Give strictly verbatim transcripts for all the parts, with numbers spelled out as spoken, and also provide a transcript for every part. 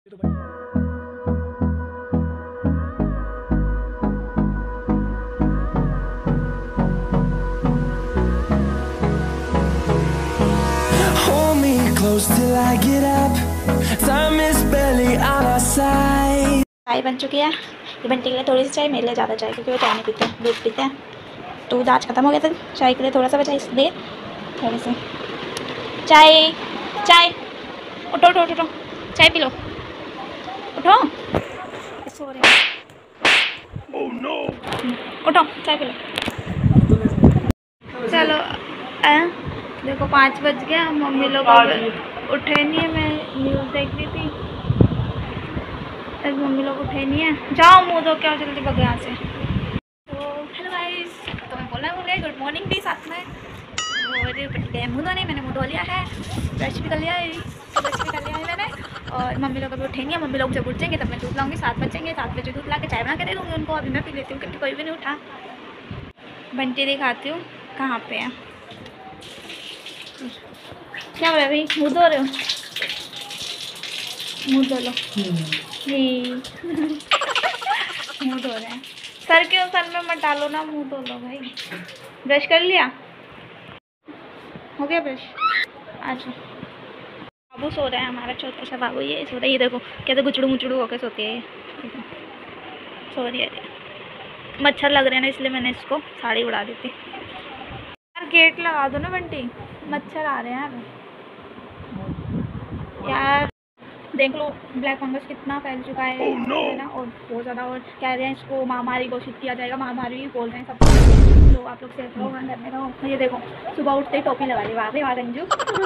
Hold me close till I get up. Time is barely on our side. चाय बन चुकी है। ये बंटी के लिए थोड़ी सी चाय, मेरे लिए ज़्यादा चाय, क्योंकि वो चाय नहीं पीते, दूध पीते हैं। दूध आज खत्म हो गया था, चाय के लिए थोड़ा सा बचा, इसलिए थोड़ी सी चाय। चाय उठो उठो उठो, चाय पी लो, उठो। सो रहे oh, no. उठो चाय पी लो। चलो आ, देखो पाँच बज गया, मम्मी लोग उठे नहीं है। मैं न्यूज़ देख रही थी, मम्मी लोग उठे नहीं है। जाओ मुँह धो के आओ जल्दी, भग यहाँ से। तो हेलो गाइस, तो मैं बोलना भूल गई गुड मॉर्निंग भी साथ में। और गए मुँह धोने, मैंने मुँह धो लिया है, ब्रश भी कर लिया है, ब्रश भी कर लिया है मैंने। और मम्मी लोग अभी उठेंगे, मम्मी लोग जब उठेंगे तब मैं दूध लाऊंगी। सात बजेंगे, सात बजे दूध ला के चाय बना के दे दूँगी उनको। अभी मैं पी लेती हूँ क्योंकि कोई भी नहीं उठा। बंटी दिखाती हूँ कहाँ पे है। क्या हो रहा है भाई, मुँह धो रहे हो? मुँह धो लो। मुँह धो रहे हैं। सर क्यों, सर में मत डालो ना, मुँह धो लो भाई। ब्रश कर लिया, हो गया ब्रश? अच्छा, बाबू सो रहा है हमारा छोटा सा बाबू। ये सो रहा है, ये देखो कैसे गुचड़ू मुचड़ू होकर सोती है। सो रही है। मच्छर लग रहे हैं ना, इसलिए मैंने इसको साड़ी उड़ा दी थी। यार गेट लगा दो ना बंटी, मच्छर आ रहे हैं यार। यार देख लो ब्लैक फंगस कितना फैल चुका है oh, no. है ना। और बहुत ज़्यादा, और कह रहे हैं इसको महामारी घोषित किया जाएगा। महामारी भी बोल रहे हैं सब। तो आप लोग सेफ रहो, घर में रहो। ये देखो सुबह उठते ही टोपी लगा ली, वाह वाह रंजू।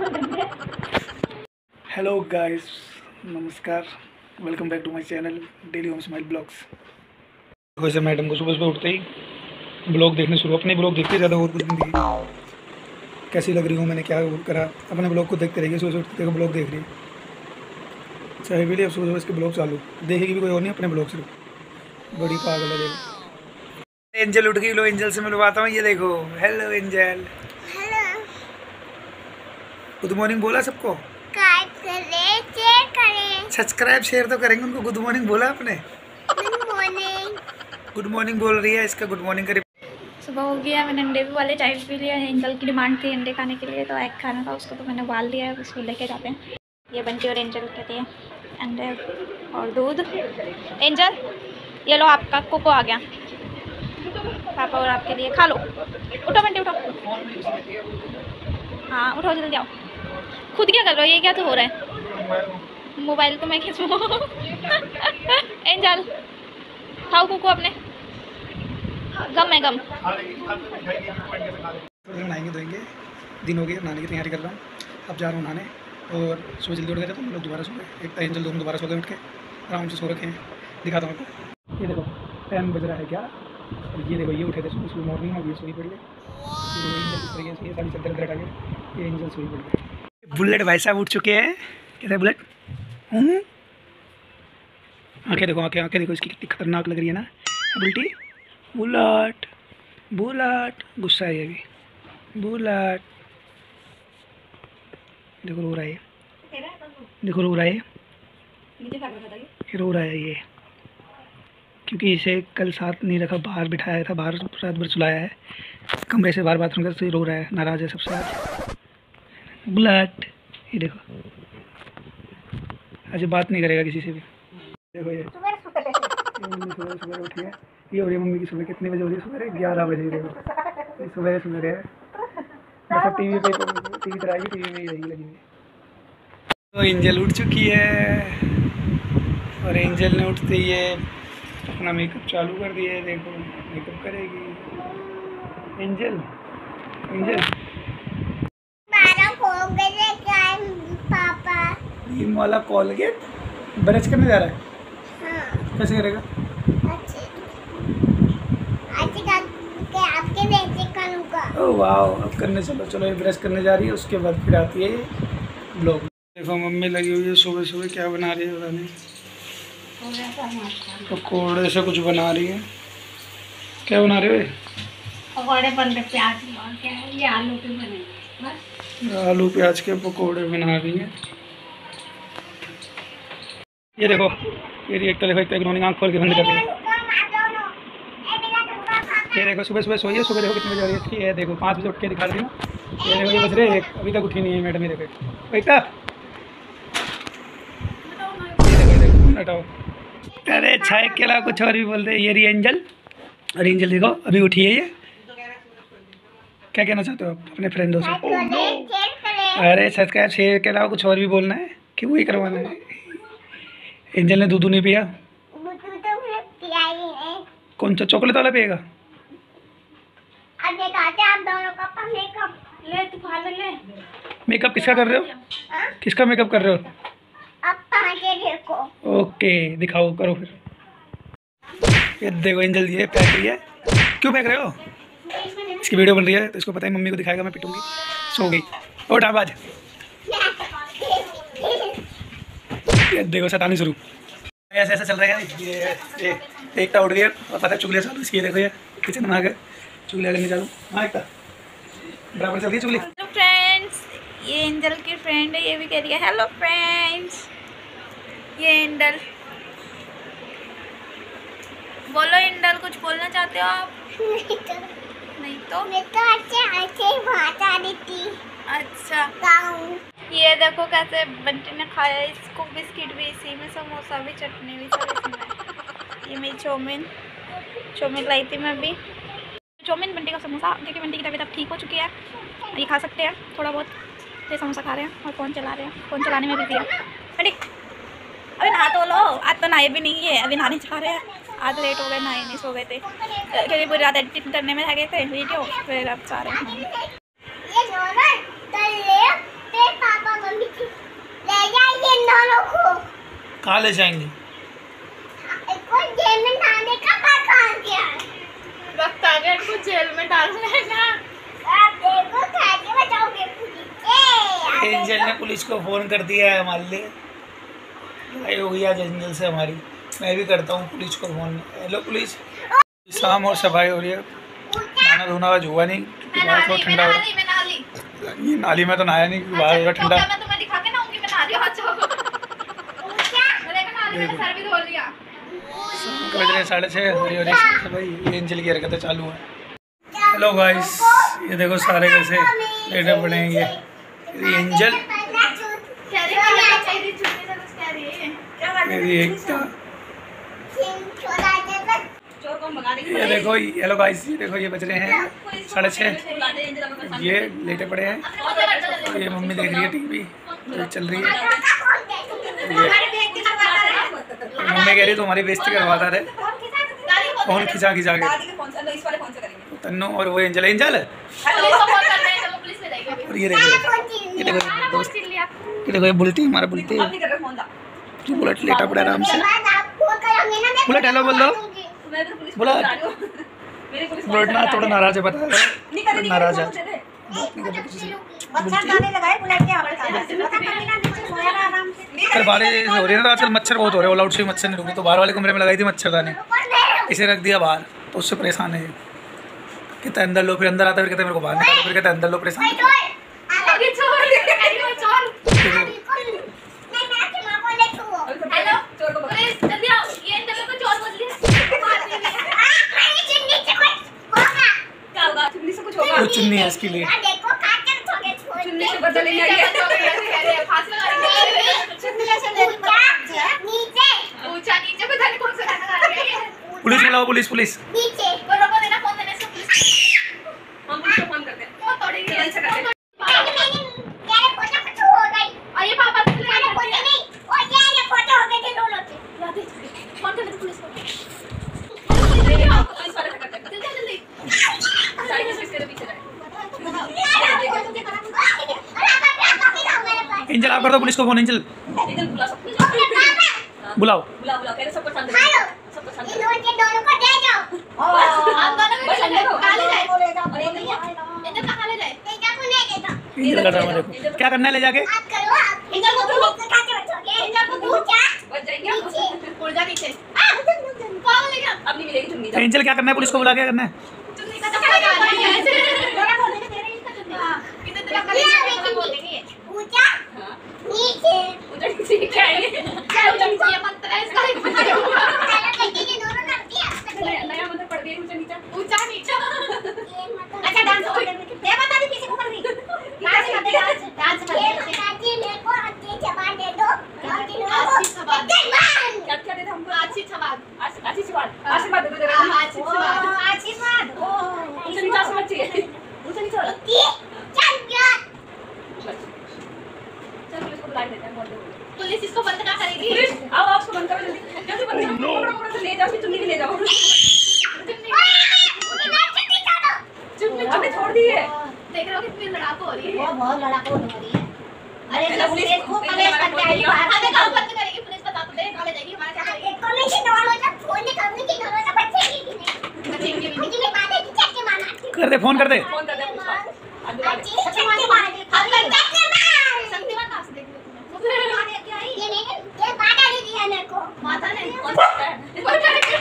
हेलो गाइस, नमस्कार, welcome back to my channel daily home smile blogs. वैसे मैडम को सुबह सुबह उठते ही ब्लॉग देखने शुरू, अपने ब्लॉग देखते ज़्यादा और कुछ नहीं। कैसी लग रही हूँ, मैंने क्या करा, अपने ब्लॉग को देखते रहिए। सुबह सुबह उठते ब्लॉग देख रही है, चाहे भी अब सुबह सुबह इसके ब्लॉग चालू देखेगी भी कोई और नहीं, अपने ब्लॉग सिर्फ। बड़ी पागल है। देखो एंजल उठ गई, लो एंजल से मिलवाता हूँ। ये देखो, hello Angel. Hello, good morning बोला सबको? सब्सक्राइब शेयर तो करेंगे उनको। गुड मॉर्निंग बोला आपने? Good morning. गुड मॉर्निंग बोल रही है, इसका गुड मॉर्निंग करी। सुबह हो गया, मैंने अंडे भी वाले चाय पी लिया है। एंजल की डिमांड थी अंडे खाने के लिए, तो एग खाना था उसको, तो मैंने उबाल लिया है, उसको लेके जाते हैं। ये बंटी और एंजल कहते हैं अंडे और दूध। एंजल ये लो, आपका कोको आ गया, पापा और आपके लिए, खा लो। उठो बंटी उठो, हाँ उठो जल्दी आओ। खुद क्या कर रहे हो, ये क्या तो हो रहा है? मोबाइल तो मैं खींचूँ। एंजल खाओ कोको अपने, गम है गम। नहाएंगे धोएंगे, दिन हो गए, नहाने की तैयारी कर रहा हूँ। अब जा रहा हूँ नहाने। और सुबह जल्दी उठ गए थे तो हम लोग दोबारा सो गए। एक एंजल दोनों दोबारा सो गए, उठ के आराम से सो रखे हैं। दिखाता हूँ आपको। ये देखो टाइम बज रहा है क्या, और ये देखो ये उठे थे सुबह सुबह मॉर्निंग में, ये सोई पड़ी है। ये सारी चद्दर हटा के ये एंजल सोई पड़ी है। बुलेट भाई साहब उठ चुके हैं। कैसे बुलेट? आंखें देखो, आंखें आंखें देखो इसकी कितनी खतरनाक लग रही है ना बुलटी। बुलेट बुलेट गुस्सा है ये भी। बुलेट देखो रो रहा है, देखो रो रहा है, ये रो रहा है ये, क्योंकि इसे कल साथ नहीं रखा, बाहर बिठाया था, बाहर रात भर सुलाया है, कमरे से बाहर बाथरूम करते रो रहा है, नाराज़ है सबसे आज बुलेट। ये देखो आज बात नहीं करेगा किसी से भी। देखो ये सुबह सुबह उठी है। ये हो रही है मम्मी की सुबह। कितने बजे हो रही है सुबह? ग्यारह बजे। देखो सुबह सुबह है, बस टीवी पे टीवी चलाएगी, टीवी में ही रहेगी लगी हुई। तो एंजल उठ चुकी है, और एंजल ने उठते ही अपना मेकअप चालू कर दिया है। देखो मेकअप करेगी एंजल। एंजल पापा ये वाला कॉलगेट ब्रश करने जा रहा है। हाँ। कैसे करेगा? अच्छे अच्छे आपके जैसे करूँगा। ओह वाह, अब करने चलो। चलो ये ब्रश करने जा रही है, उसके बाद फिर आती है ब्लॉग। देखो मम्मी लगी हुई है सुबह सुबह, क्या बना रही है पता नहीं। पकौड़े से कुछ बना रही है। क्या बना रहे हो? पकौड़े बन रहे, प्याज और क्या है, ये आलू के बने बस। आलू प्याज के पकौड़े बना रही है। ये देखो, ये रिएक्टर देखो, एक तो इग्नोरिंग आँख खोल के बंद कर दिया। ये देखो सुबह सुबह सोइए, सुबह देखो कितने बजे हो रही है इसकी। ये देखो पाँच बजे उठ के दिखा दी ना। ये देखो ये बज रहे एक, अभी तक उठी नहीं है मैडम। ये देखो एकता, ये देखो हटाओ। अरे छाए के अलावा कुछ और भी बोल रहे। ये रही एंजल, और एंजल देखो अभी उठी है। ये क्या कहना चाहते हो आप अपने फ्रेंडों से? अरे सब्सक्राइब शेयर के अलावा कुछ और भी बोलना है कि वही करवाना है? एंजल ने दूध नहीं पिया। कौन सा चॉकलेट वाला पिएगा? मेकअप किसका कर रहे हो? किसका मेकअप कर रहे हो? ओके दिखाओ, करो फिर। ये देखो एंजल ये फेंक रही है। क्यों फेंक रहे हो? इसकी वीडियो बन रही है तो इसको पता है मम्मी को दिखाएगा मैं पिटूंगी। सो गई। उठ आवाज। ये देखो सतानी शुरू। ऐसे ऐसे चल रहा है। ये ये एकता उठ गया और पता है चुगलियाँ चालू इसकी। देखो ये किचन में आ गए चुगलियाँ करने चालू। हाँ एकता बराबर चल रही है चुगली। हेलो फ्रेंड्स, ये एंजल की फ्रेंड है। ये भी कह रही है हेलो फ्रेंड्स। ये एंजल, बोलो एंजल, कुछ बोलना चाहते हो आप? नहीं तो मैं तो अच्छे अच्छे बात आ रही थी। अच्छा ये देखो कैसे बंटी ने खाया। इसको बिस्किट भी इसी में, समोसा भी, चटनी भी सब इसमें। ये मेरी चौमिन चौमिन लाई थी मैं अभी। चौमिन, बंटी का समोसा, क्योंकि बंटी की तबीयत अब ठीक हो चुकी है, ये खा सकते हैं थोड़ा बहुत। ये समोसा खा रहे हैं और फ़ोन चला रहे हैं। फ़ोन चलाने में बिजी है बंटी। अभी नहा तो लो, आज तो नहाए भी नहीं है, अभी नहाने जा रहे हैं। आज लेट हो गए, नहाए नहीं, सो गए थे क्योंकि पूरी रात एडिटिंग करने में लगे थे वीडियो। फिर अब जा रहे हैं। कहाँ ले जाएंगे? वक्त आ गया इनको जेल में डालना है ना। एंजल ने पुलिस को फ़ोन कर दिया है हमारे लिए। लड़ाई हो गई आज एंजल से हमारी। मैं भी करता हूँ पुलिस को फ़ोन। Hello police. शाम और सफाई हो रही है। नहाना धोना आज हुआ नहीं क्योंकि बाहर थोड़ा ठंडा हो रहा है। ये नाली में तो नहाया नहीं क्योंकि बाहर थोड़ा ठंडा। बज रहे साढ़े छः। हरी हरी भाई ये एंजल की हरकतें चालू है। हेलो गाइस, ये देखो सारे कैसे लेटे पड़े हैं। ये एंजल, मेरी एकता। ये देखो हेलो गाइस, ये देखो ये बज रहे हैं साढ़े छः। ये लेटे पड़े हैं। ये मम्मी देख रही है टीवी तो चल रही है। मम्मी कह रही तुम्हारी बेइज्जती करवाता रहे फोन खिंचा खिंचा के। तन्नू और वो एंजल एंजल और ये देखो ये देखो दोस्त, ये देखो ये बुलटी, हमारा बुलटी बुलेट लेटा पड़ा आराम से। बुलेट हेलो बोल दो। बुलेट बुलेट ना थोड़ा नाराज है, बता नाराज है। कल बारिश हो रही है ना, आजकल मच्छर बहुत हो रहे हैं। ऑल आउट से मच्छर नहीं रुके तो बाहर वाले कमरे में लगाई थी मच्छरदानी, इसे रख दिया बाहर तो उससे परेशान है। कहते अंदर लो, फिर अंदर आता फिर कहते मेरे को बाहर निकालो, फिर कहते अंदर लो, परेशान। चुन्नी है इसके लिए। चुन्नी से बदल नहीं आई है। पुलिस बुलाओ, पुलिस पुलिस एंजल आप कर दो पुलिस को फोन। एंजल बुलाओ एंजल का ड्रामा देखो। क्या करना है ले जाके? एंजल क्या करना है? पुलिस को बुला क्या करना है? नीचे ये मंत्र है इसका एक बताओ ये दोनों करती है नया मंत्र पढ़ दिया ऊंचा नीचा ऊंचा नीचा अच्छा डांस कर दे बता दी किसी को कर दी डांस कर दे डांस डांस कर दे दादी मेरे को अच्छी जबान दे दो अच्छी जबान क्या क्या दे दे हमको अच्छी जबान अच्छी जबान आशीर्वाद दे दो आशीर्वाद आशीर्वाद ओ ऊंचा नीचा समझ चाहिए ऊंचा नीचा चल क्या चल पुलिस को बुला देते हैं बोल दो पुलिस इसको बंद ना करेगी आओ आओ इसको बंद करो जल्दी जल्दी बंद करो पकड़ो पकड़ो ले जाओ चुन्नी भी ले जाओ चुन्नी चुन्नी छोड़ दी है देख रहे हो कितनी लड़ाकू हो रही है बहुत बहुत लड़ाकू हो रही है अरे पुलिस को पुलिस करके आएगी बाहर हमें काम बंद करेगी पुलिस बता तो दे हमें देगी हमारा क्या करेगी कमीशन वालों का फोन निकालने की दरवाजा बचेगी कि नहीं बचेगी भी मुझे मारने की चक्के मारना कर दे फोन कर दे फोन कर दे अच्छी शक्तिमान मार हम चक्के मार शक्तिमान कहां से देख ये नहीं ये माता ने दिया मेरे को माता ने कौन सा है कौन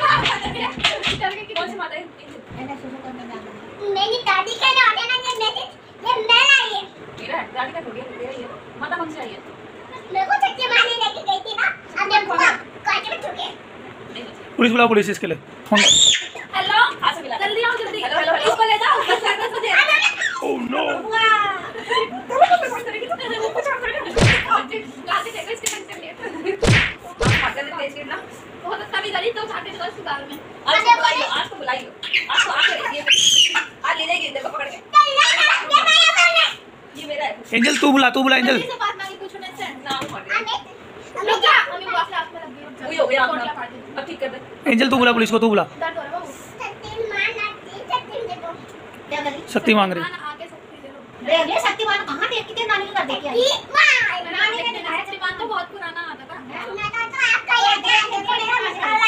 सी माता है मैंने शुरू करने जाना मेरी दादी का ना होने ना ये मेरे ये मेरा है मेरा है दादी का थोड़ी है तेरा ही है माता कौन सी आई है मेरे को चक्के मारने लेके गई थी ना अब मैं पूरा काट में चुके पुलिस बुलाओ पुलिस इसके लिए फोन हेलो आ से मिला जल्दी आओ जल्दी हेलो हेलो इसको ले जाओ दस दस बजे ओह नो बहुत अच्छा भी गली तो छाटे तो अस्पताल में आज को बुलाइए आज को बुलाइए आज को आके देखिए आज ले जाएगी देखो पकड़ के ये मेरा है एंजल तू बुला तू बुला एंजल से बात मांगी पूछो ना से नाम पढ़ हमें क्या हमें बात से आत्मा लग गई वही हो गया आपका अब ठीक कर दे एंजल तू बुला पुलिस को तू बुला दर्द हो रहा है क्या करी शक्ति मांग रही आके शक्ति दे लो दे ले शक्तिमान कहां देख कितने नानी कर दे क्या नानी ने दिखाया शक्तिमान तो बहुत पुराना आता था मैं तो आपका ये देख के मसाला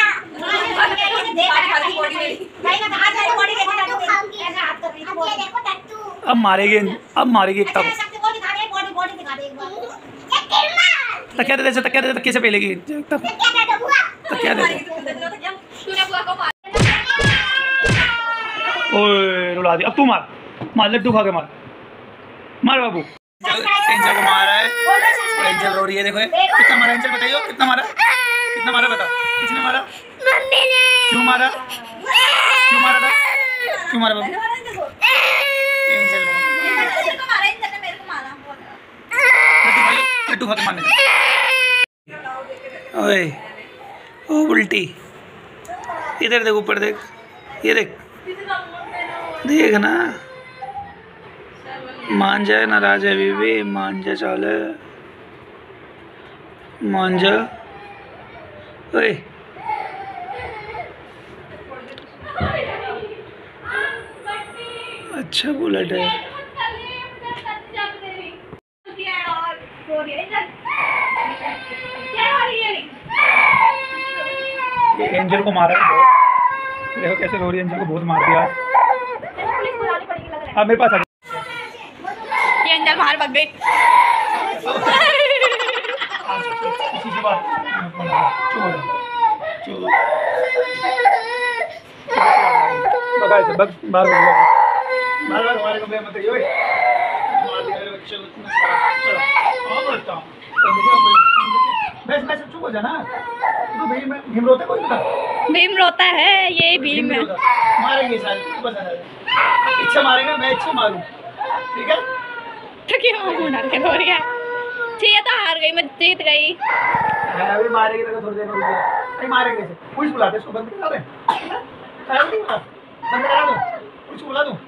भाई ना हाथ वाली बॉडी देखो ना खाऊंगी ऐसा हाथ कर रही है अब ये देखो टट्टू अब मारेगी अब मारेगी एक तब शक्ति को दिखा दे बॉडी बॉडी दिखा दे एक बार शक्तिमान तकिया दे दे तकिया दे तकिया से पहलेगी तब क्या दे बुआ तकिया दे तूने बुआ को मार ओए रुला दी अब तू मार मार लड्डू खा के मार मार बाबू एंजल को मारा है एंजल रो रही है देखो कितना मारा एंजल बताइयो कितना मारा कितना मारा बता किसने मारा मम्मी ने क्यों मारा क्यों मारा था क्यों मारा बाबू एंजल ने मेरे को मारा इंजन ने मेरे को मारा लड्डू खा के मारने ओए ओ उल्टी इधर देख ऊपर देख ये देख देख ना मान जाए नाराज है बीबी मान जा चाले मान जा ओए अच्छा बुलेट है ये एंजल को मारा है बहुत देखो कैसे रो रही है एंजल को बहुत मार दिया अब मेरे पास आ ये एंजल बाहर भाग गई इसी से बात छोड़ छोड़ बगा ऐसे बग बाहर बग बार बार हमारे कमरे में मत आइए मार दिया मेरे बच्चे को चलो और बोलता हूं बस बस चुप हो जा ना तो भीम भीम रोता कोई बता भीम रोता है ये भीम है मारेंगे साले बस अच्छा मारेंगे मैं अच्छा मारूं ठीक है तो क्यों मुंह डाल के रो रही है ठीक है तो हार गई मैं जीत गई अभी मारेंगे तो थोड़ी देर में नहीं मारेंगे इसे पुलिस बुलाते इसको बंद करा दे बंद करा दो पुलिस बुला दूं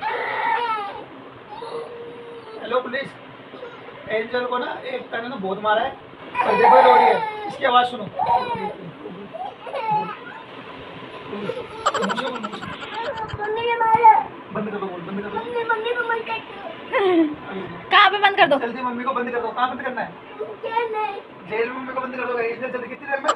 हेलो पुलिस एंजल को ना एक तने ने बहुत मारा है और देखो रो रही है इसकी आवाज सुनो मम्मी ने मारा बंद कर दो बंद कर दो मम्मी मम्मी को मत कर कहाँ पे बंद कर दो जल्दी मम्मी को बंद कर दो कहाँ बंद करना है जेल में जेल में मम्मी को बंद कर दो इतने जल्दी कितनी देर में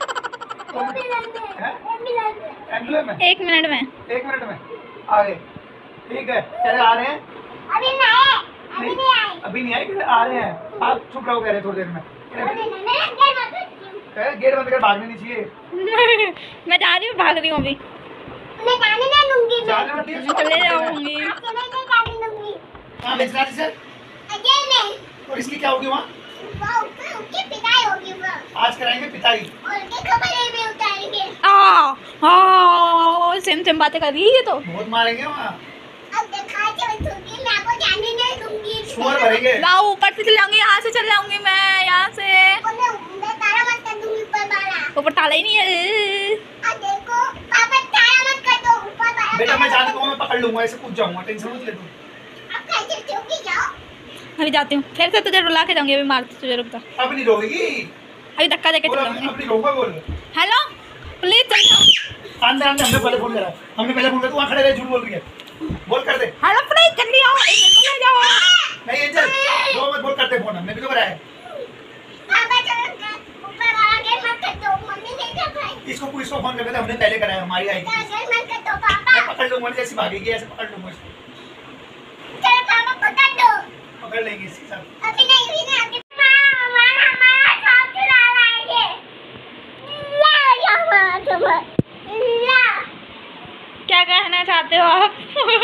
एम्बुलेंस में एम्बुलेंस में एक मिनट में एक मिनट में आ गए ठीक है चले आ रहे हैं अभी नहीं अभी नहीं आए अभी नहीं आए कि आ रहे हैं आप चुप रहो कह रहे थोड़ी देर में अभी नहीं मैं गेट बंद कर गेट बंद कर भागने नहीं चाहिए मैं जा रही हूँ भाग रही हूँ अभी मैं जाने ना दूंगी जाने मत दियो चले जाऊंगी आपसे मैं नहीं जाने दूंगी हां बेचना सर जेल में और इसकी क्या होगी वहाँ वो उसकी उसकी पिटाई होगी वो। आज कराएंगे पिटाई। और उसके कपड़े भी उतारेंगे। आ हाँ सेम सेम बातें कर रही है ये तो। बहुत मारेंगे वहाँ। अब देखा चल दूंगी मैं आपको जाने नहीं दूंगी। शोर भरेंगे। मैं ऊपर से चल जाऊंगी, यहाँ से चल जाऊंगी मैं यहाँ से। मैं मैं ताला मत कर दूंगी ऊपर वाला। ऊपर ताला ही नहीं है। अब देखो पापा ताला मत कर दो ऊपर वाला। बेटा मैं जाने दूंगा, मैं पकड़ लूंगा, ऐसे कूद जाऊंगा, टेंशन मत ले तू। अब कैसे चौकी जाओ। अभी जाती हूँ, फिर से तुझे रुला के जाऊंगी, अभी मारती तुझे, रुक जा। अब नहीं रोएगी। अभी धक्का देके बोल चल अब जाऊंगी। अब नहीं रोऊंगा बोल। हेलो प्लीज चल जाओ। आंदे आंदे हमने पहले फोन करा, हमने पहले फोन करा, तू वहाँ खड़े रहे, झूठ बोल रही है। बोल कर दे। हेलो प्लीज जल्दी आओ, एक ले जाओ। नहीं एंजल, रो मत, बोल कर दे फोन, हमने भी तो कराया। पापा चलो ऊपर वाला गेट मत कर दो, मम्मी नहीं कर पाएगी। इसको पुलिस को फोन करके हमने पहले कराया, हमारी आएगी। गेट मत कर दो पापा। मैं पकड़ लूंगा, जैसे भागेगी ऐसे पकड़ लूंगा इसको। चलो पापा पकड़ दो। पकड़ लेंगे इसके साथ। अभी नहीं भी नहीं आती। हमारा हमारा छाप चुरा रहा है ये। ला या हमारा छाप। ला। क्या कहना चाहते हो आप?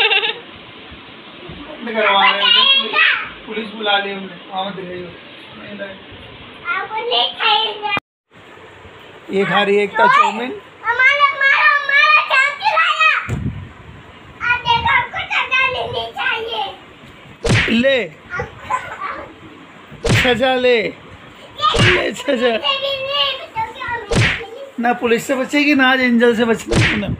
करवा रहे हैं, पुलिस बुला ली हमने। हाँ मत रहिए। आपको नहीं खाएगा। ये खा रही है एक चाउमीन। हमारा हमारा हमारा छाप चुराया। अब देखो हमको सजा लेनी चाहिए। ले सजा ले, ले सजा। ना पुलिस से बचेगी ना आज एंजल से बचेगी ना।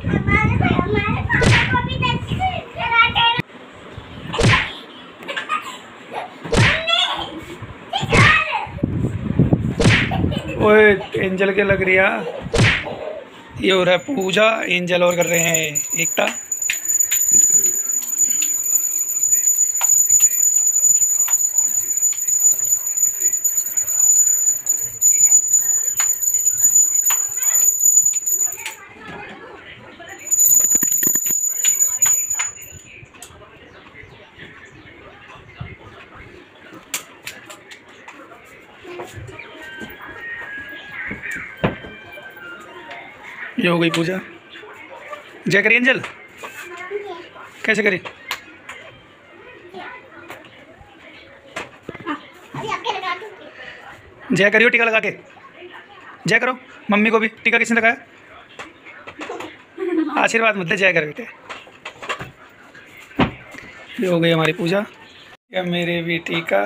ओए एंजल के लग रही है। ये हो रहा है पूजा, एंजल और कर रहे हैं एकता। ये हो गई पूजा। जय करिए एंजल, कैसे करें? जय करियो टीका लगा के। जय करो, मम्मी को भी टीका किसने लगाया? आशीर्वाद मत दे, जय कर बेटे। ये हो गई हमारी पूजा। या मेरे भी टीका।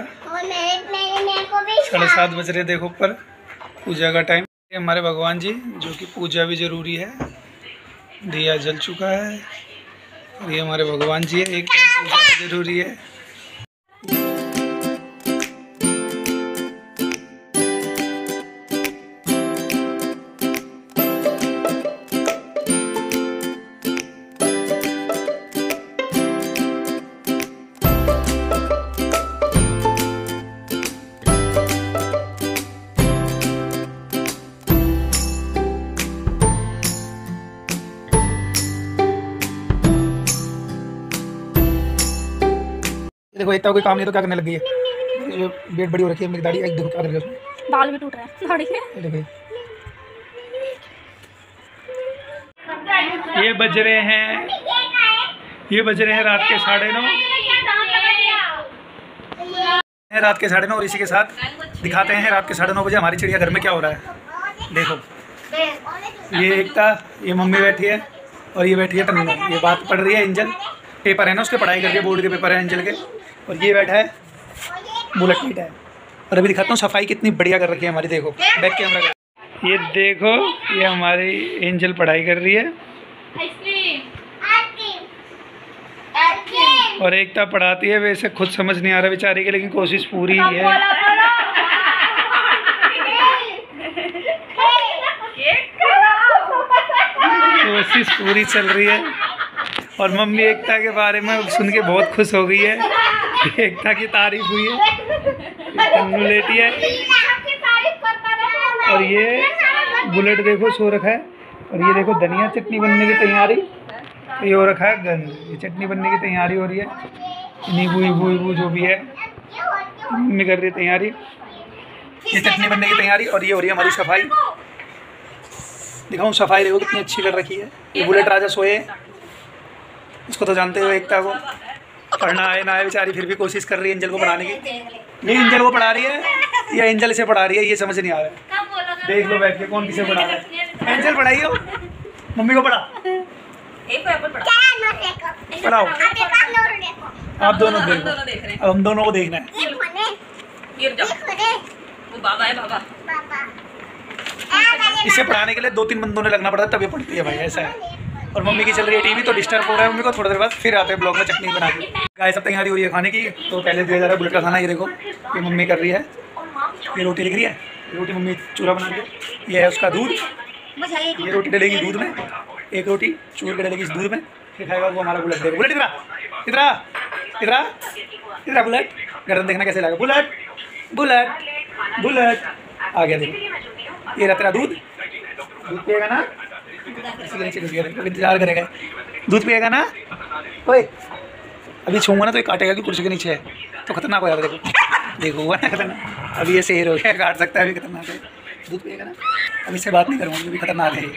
साढ़े सात बज रहे, देखो ऊपर पूजा का टाइम। ये हमारे भगवान जी, जो कि पूजा भी जरूरी है। दिया जल चुका है और ये हमारे भगवान जी है, एक टाइम पूजा भी जरूरी है। देखो एकता कोई काम नहीं तो क्या करने लग गई है। ये बेट बड़ी हो रखी है, मेरी दाढ़ी एक देखो क्या कर रही है उसमें। बाल भी टूट रहे हैं दाढ़ी के। ये देखो ये बज रहे हैं, ये बज रहे हैं रात के साढ़े नौ, रात के साढ़े नौ। और इसी के साथ दिखाते हैं रात के साढ़े नौ बजे हमारी चिड़ियाघर में क्या हो रहा है। देखो ये एकता, ये मम्मी बैठी है और ये बैठी है तन्नू। ये बात पढ़ रही है, एंजल पेपर है ना उसके, पढ़ाई करके बोर्ड के पेपर है एंजल के। और ये बैठा है बुलेट मीट है। और अभी दिखाता हूँ सफाई कितनी बढ़िया कर रखी है हमारी। देखो बैक कैमरा, ये देखो ये हमारी एंजल पढ़ाई कर रही है और एकता पढ़ाती है। वैसे खुद समझ नहीं आ रहा बेचारी के, लेकिन कोशिश पूरी है, कोशिश पूरी चल रही है। और मम्मी एकता के बारे में सुन के बहुत खुश हो गई है, एकता की तारीफ हुई है। तन्नू लेटी है और ये बुलेट देखो सो रखा है। और ये देखो धनिया चटनी बनने की तैयारी, ये हो रखा है गंद। ये चटनी बनने की तैयारी हो रही है, नींबू वीबू वीबू जो भी है मम्मी कर रही है तैयारी। ये चटनी बनने की तैयारी और ये हो रही है हमारी सफाई। दिखाऊँ सफाई देखो कितनी अच्छी कर रखी है। ये बुलेट राजा सोए, उसको तो जानते हो एकता को पढ़ना आए ना आए बेचारी फिर भी कोशिश कर रही है एंजल को पढ़ाने की। नहीं एंजल को पढ़ा रही है, ये एंजल इसे पढ़ा रही है, ये समझ नहीं आ रहा है। कब बोलोगे? देख लो बैठ के कौन किसे पढ़ा रहा है। एंजल पढ़ाई हो, मम्मी को पढ़ा पढ़ाओ। आप दोनों देखो, अब हम दोनों को देखना है। बाबा है बाबा। इसे पढ़ाने के लिए दो तीन बंदों ने लगना पड़ता है तब ये पढ़ती है भाई, ऐसा है। और मम्मी की चल रही है टीवी तो डिस्टर्ब हो रहा है मम्मी को। थोड़ी देर बाद फिर आते हैं ब्लॉग में चटनी बना के। गाय सब तैयारी हो रही है खाने की, तो पहले दिया जा रहा है बुलेट का खाना। ये देखो ये मम्मी कर रही है, ये रोटी लिख रही है, रोटी मम्मी चूल्हा बना रही है। ये है उसका दूध, ये रोटी डलेगी दूध में, एक रोटी चूर के डलेगी इस दूध में, फिर खाएगा वो हमारा बुलेट। देखो बुलेट इधर इधर इधर इधर बुलेट, गर्दन देखना कैसे लगा। बुलेट बुलेट बुलेट आ गया। देखो ये रहा तेरा दूध, दूध पिएगा ना, इंतजार करेगा, दूध पिएगा ना। ओए अभी छूंगा ना तो ये काटेगा कि कुर्सी के नीचे है, तो खतरनाक हो जाता है। देखो देखो हुआ ना खतरनाक, अभी ये शेर हो गया, काट सकता है, अभी खतरनाक है। दूध पिएगा ना, अब इससे बात नहीं करूँगा, अभी खतरनाक है।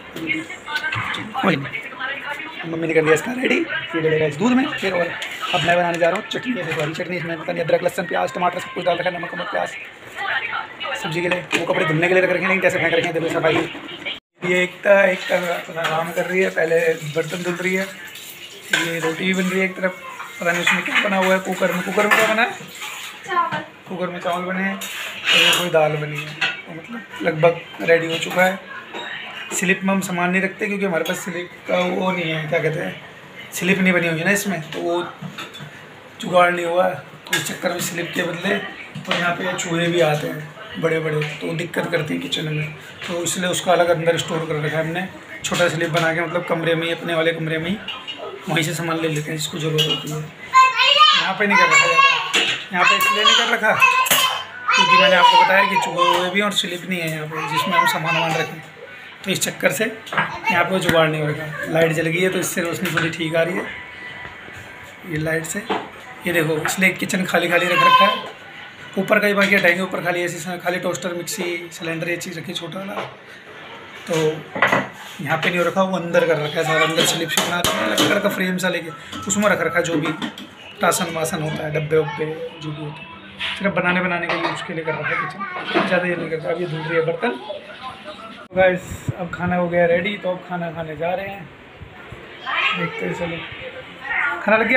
मम्मी ने कर दिया इसका रेडी, ये डलेगा इस दूध में। फिर और अब मैं बनाने जा रहा हूँ चटनी। देखो हरी चटनी, इसमें पता नहीं अदरक लहसुन प्याज टमाटर सब कुछ डाल रखा है, नमक नमक प्याज सब्जी के लिए। वो कपड़े धुलने के लिए रख रखे हैं, लेकिन कैसे फेंक रखे हैं देखो सफाई। ये एकता एकता अपना काम कर रही है, पहले बर्तन धुल रही है, ये रोटी भी बन रही है एक तरफ। पता नहीं उसमें क्या बना हुआ है कुकर में। कुकर में क्या बना है? चावल। कुकर में चावल बने हैं और ये कोई दाल बनी है, तो मतलब लगभग रेडी हो चुका है। स्लिप में हम सामान नहीं रखते क्योंकि हमारे पास स्लिप का वो नहीं है, क्या कहते हैं, स्लिप नहीं बनी हुई है ना इसमें, तो वो जुगाड़ नहीं हुआ। तो इस चक्कर में स्लिप के बदले तो यहाँ पे चूहे भी आते हैं बड़े बड़े, तो दिक्कत करती है किचन में, तो इसलिए उसका अलग अंदर स्टोर कर रखा है हमने। छोटा स्लिप बना के मतलब कमरे में ही, अपने वाले कमरे में ही वहीं से सामान ले लेते हैं जिसको ज़रूरत होती है। यहाँ पे नहीं कर रखा ज़्यादा, यहाँ पे इसलिए नहीं कर रखा क्योंकि मैंने आपको बताया कि चूहे भी और स्लिप नहीं है यहाँ पे जिसमें हम सामान वामान रखें, तो इस चक्कर से यहाँ पे जुगाड़ नहीं होगा। लाइट जल गई है तो इससे रोशनी थोड़ी ठीक आ रही है ये लाइट से। ये देखो इसलिए किचन खाली खाली रख रखा है, ऊपर का ही बाकी हटाएंगे, ऊपर खाली ऐसी खाली टोस्टर मिक्सी सिलेंडर ये चीज़ रखी छोटा वाला, तो यहाँ पे नहीं हो रखा, वो अंदर कर रखा है सारा। अंदर स्लिप से बना रखा है लकड़ का फ्रेम सा लेके, उसमें रख रखा है जो भी राशन वासन होता है, डब्बे वब्बे जो भी होते हैं, सिर्फ बनाने बनाने के लिए उसके लिए कर रखा है किचन, ज़्यादा ये नहीं करता। अब ये धुल रही है बर्तन। तो गाइस अब खाना हो गया रेडी, तो अब खाना खाने जा रहे हैं, देखते हैं। चलो खाना लग गया,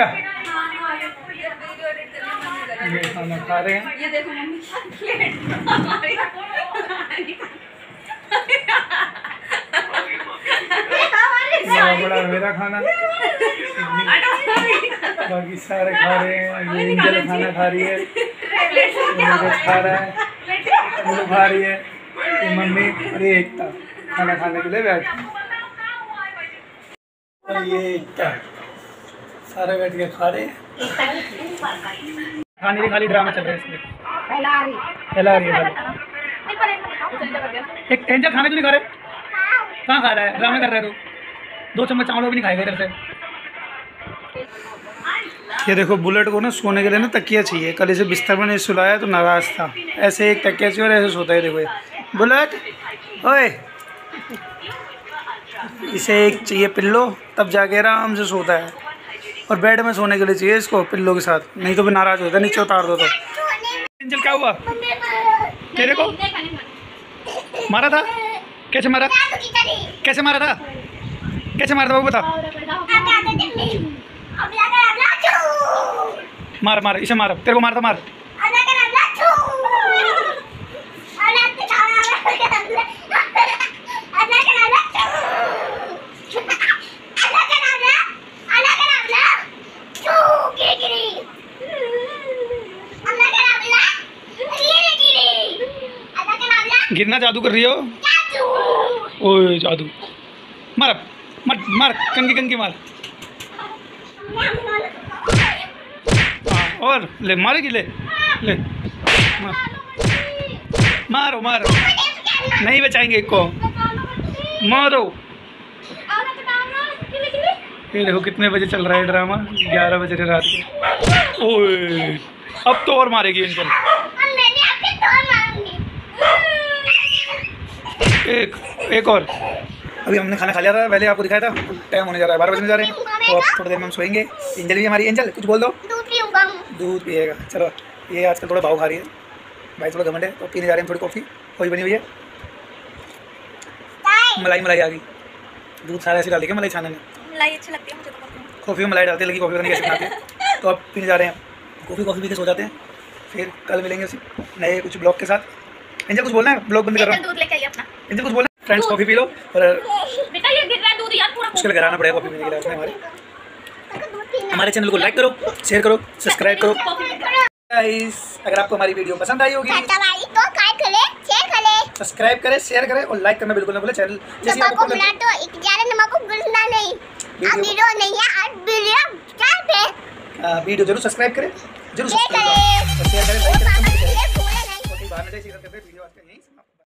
ये खाना खा रहे हैं। ये देखो मम्मी बड़ा बड़ा मेरा खाना, बाकी सारे खा रहे हैं। ये एंजल खाना खा रही है, नीरज खा रहा है, मुझे खा रही है, ये मम्मी और ये एकता खाना खाने के लिए बैठ गए। और ये एकता सारे बैठ के खा रहे हैं। खाने की खाली ड्रामा चल रहा है इसमें, फैला रही है। एक एंजल खाना क्यों नहीं खा रहे? कहाँ खा रहा है? ड्रामे कर रहे हो। दो चम्मच चावल भी नहीं खाएगा इधर से। ये देखो बुलेट को ना सोने के लिए ना तकिया चाहिए, कल इसे बिस्तर में नहीं सुलाया तो नाराज़ था। ऐसे एक तकिया चाहिए और ऐसे सोता है। देखो ये बुलेट, ओए इसे एक चाहिए पिल्लो, तब जाके आराम से सोता है। और बेड में सोने के लिए चाहिए इसको पिल्लो के साथ, नहीं तो भी नाराज़ होता है, नीचे उतार दो तो। एंजल क्या हुआ तेरे को? मारा था? कैसे मारा? कैसे मारा था? कैसे मारा था वो बता। मार मार इसे मार, तेरे को मार था मार। गिरना जादू कर रही हो? ओए जादू मार, मत मार, कंगी कंगी मार। हाँ और ले मारेगी, ले ले मार। मारो मारो, नहीं बचाएंगे एक को, मारो। ये देखो कितने बजे चल रहा है ड्रामा, ग्यारह बजे रात के। ओए अब तो और मारेगी इनको। एक एक और। अभी हमने खाना खा लिया था, पहले आपको दिखाया था। टाइम होने जा रहा है, बारह बजने जा रहे हैं, तो अब थोड़ी देर में हम सोएंगे। एंजल भी हमारी, एंजल कुछ बोल दो। दूध पिएगा। चलो ये आजकल थोड़ा भाव खा रही है, भाई थोड़ा घमंड है तो पीने जा रहे हैं थोड़ी कॉफ़ी। कॉफ़ी बनी हुई है, मलाई मलाई आ गई, दूध सारा ऐसे डाल दिया मलाई छाने में। मलाई अच्छी लगती है मुझे तो कॉफ़ी। कॉफ़ी में मलाई डालते लगी, कॉफ़ी करने कैसे बनाते हैं। तो अब पीने जा रहे हैं कॉफ़ी। कॉफ़ी पी के सो जाते हैं, फिर कल मिलेंगे उसी नए कुछ ब्लॉग के साथ। इंजल कुछ बोलना है, ब्लॉग बंद कर रहा हूँ। दूध लेके आइए अपना। इंजल कुछ बोलना है। फ्रेंड्स कॉफ़ी पी लो और बेटा ये गिर रहा है दूध यार पूरा। मुश्किल घर आना पड़ेगा कॉफ़ी पीने के लिए। हमारे हमारे चैनल को लाइक करो, शेयर करो, सब्सक्राइब करो गाइस। अगर आपको हमारी वीडियो पसंद आई होगी तो लाइक करें, शेयर करें, सब्सक्राइब करें, शेयर करें और लाइक करना बिल्कुल ना भूलें। चैनल जैसे आपको मिला तो एक ज्यादा नमक को भूलना नहीं। अब वीडियो नहीं है, आज वीडियो क्या पे वीडियो जरूर सब्सक्राइब करें, जरूर शेयर सब्सक्राइब करें, शेयर करें, लाइक करें, कमेंट करें। भूले नहीं। बाहर में से इसी करके वीडियो